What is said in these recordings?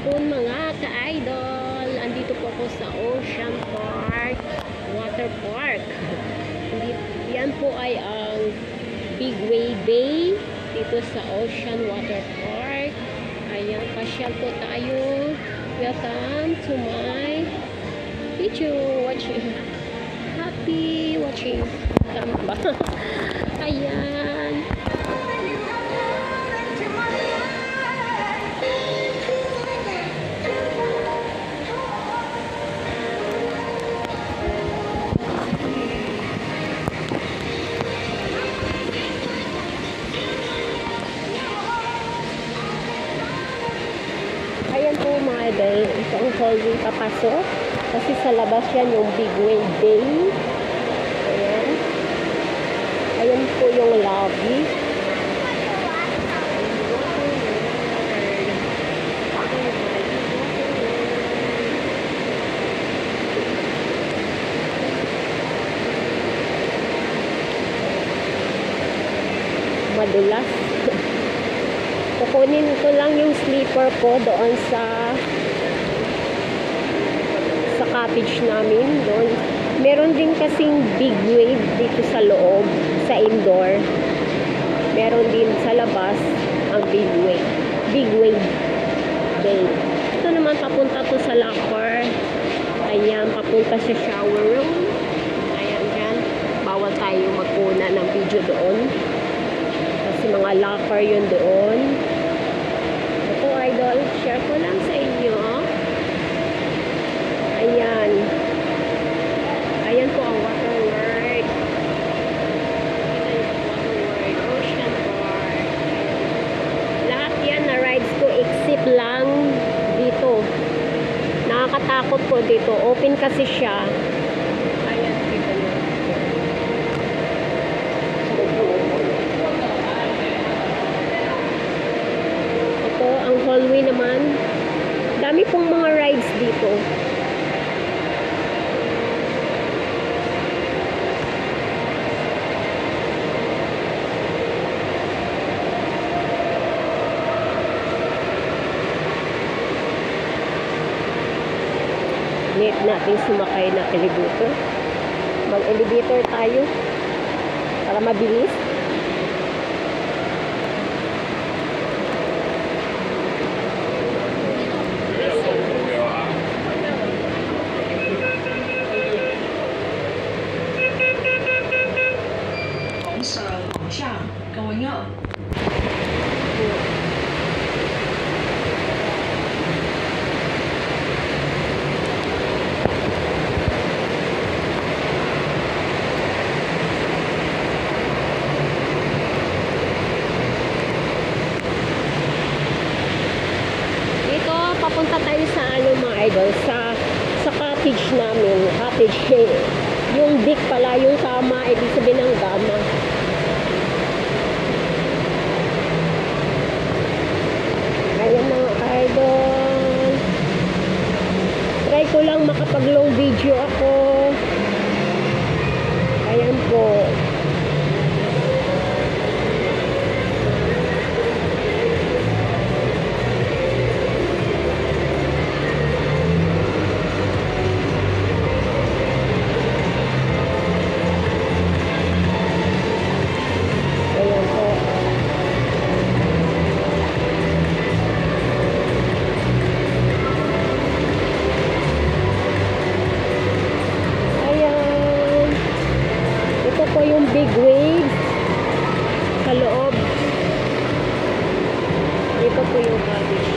hapon mga ka-idol. Andito po ako sa Ocean Park Water Park. Yan po ay ang Big Wave Bay dito sa Ocean Water Park. Ayan, pasyal po tayo. Welcome to my video watching. Happy watching. Tama ba? Ayan. Ayan po mga idol, ito ang hallway papasok kasi sa labas yan yung Big Wave Bay. Ayan. Ayan po yung lobby. Madulas. Kukunin ko lang yung sleeper ko doon sa cottage namin doon. Meron din kasing big wave dito sa loob, sa indoor. Meron din sa labas ang big wave bay. Ito naman papunta to sa locker. Ayan, papunta sa shower room. Ayan dyan. Bawal tayo magkuna ng video doon. Kasi mga locker yun doon. Ito idol, share ko lang sa inyo. Ayan. Ayan po ang water world. Ito yung water world. Ocean Park. Lahat yan na rides ko except lang dito. Nakakatakot po dito. Open kasi siya. Ayan, dito nyo. Ito, ang hallway naman. Dami pong mga rides dito. Need natin sumakay na elevator. Mag-elevator tayo para mabilis. Going up. Papunta tayo sa ano mga idol, sa cottage namin. Cottage, yung deck pala, yung kama, ibig sabihin ng gama. Ayan mga idol. Try ko lang makapag long video ako. Ayan po. Po yung big wave sa loob. Ito po yung cottage.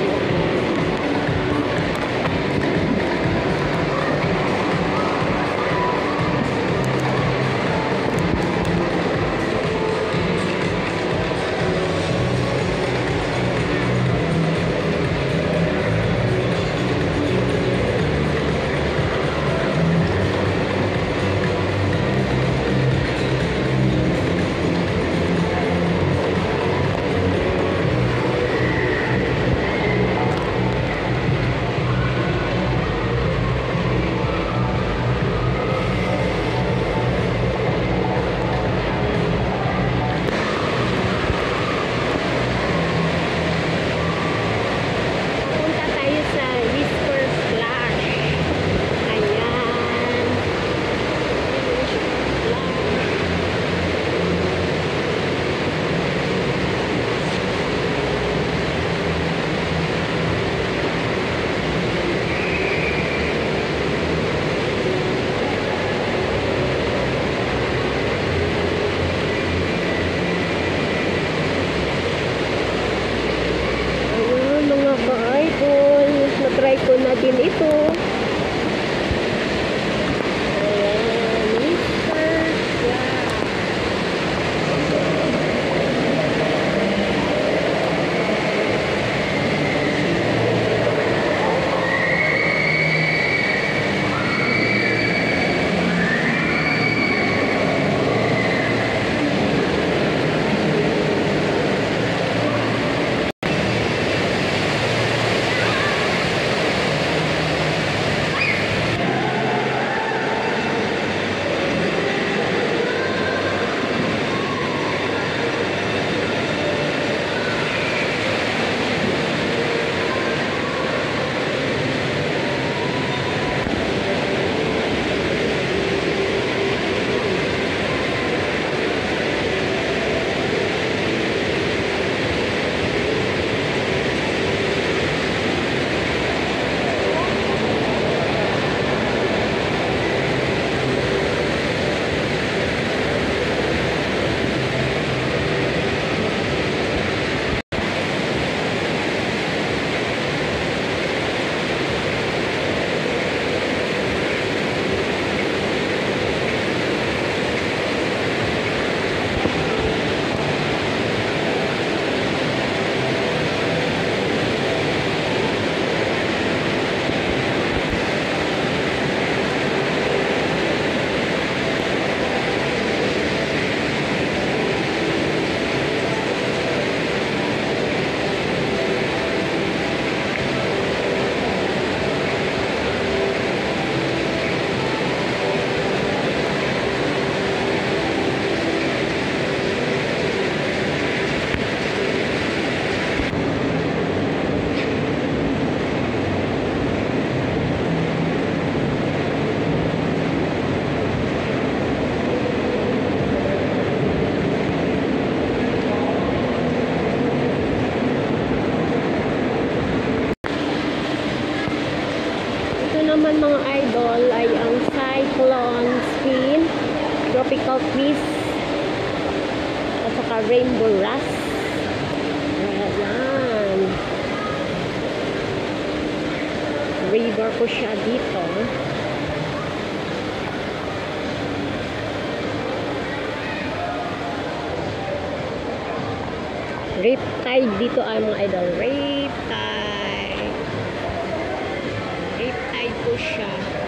akin ito. Ayan, Mr. Jack. Naman mga idol ay ang cyclone spin, tropical twist at saka rainbow rust. Ayan, river po siya dito. Riptide dito ay mga idol, riptide po siya.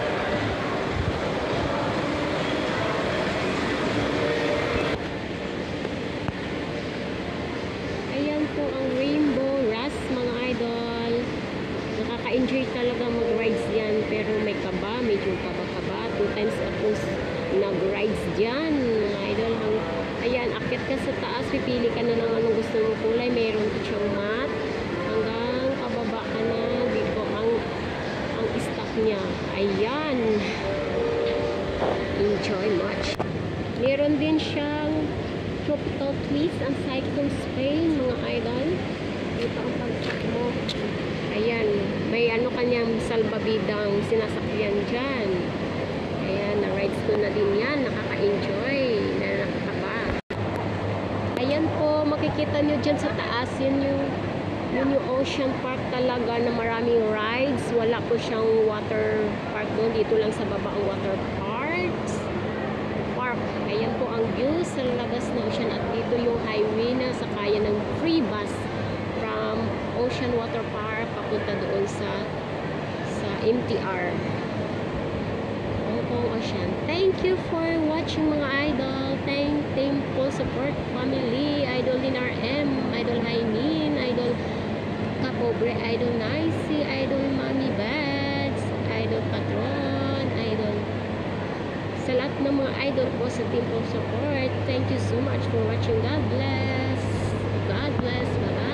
Ayan po ang rainbow rust mga idol. Nakaka-enjoy talaga mag-rides yan, pero may kaba, medyo kaba-kaba. 2 times ako nag-rides dyan mga idol. Ayan, akit ka sa taas, pipili ka na ng anong gusto mong kulay. Meron po siyang mat hanggang kababa ka na dito ang stock niya. Ayan, enjoy much. Meron din siyang tropical twist ang cyclone Spain mga idol. Ito ang pag-check mo. Ayan, may ano kanyang salbabidang sinasakyan dyan. Ayan, na-rides ko na din yan. Nakaka-enjoy na nakakaba. Ayan po, makikita nyo dyan sa taas. Yun yung Ocean Park talaga na maraming rides. Wala po siyang water park doon. Dito lang sa baba ang water park. Ayan po ang view sa labas ng ocean. At dito yung highway na sakaya ng free bus from Ocean Water Park papunta doon sa MTR. Hong Kong Ocean. Thank you for watching mga idol. Thank for support family. Idol Linar M, Idol Haimin, Idol Kapobre, Idol Nicey, Idol Mami Bads, Idol Patron, Idol sa lahat ng mga idol ko sa team for support. Thank you so much for watching. God bless. God bless. Bye-bye.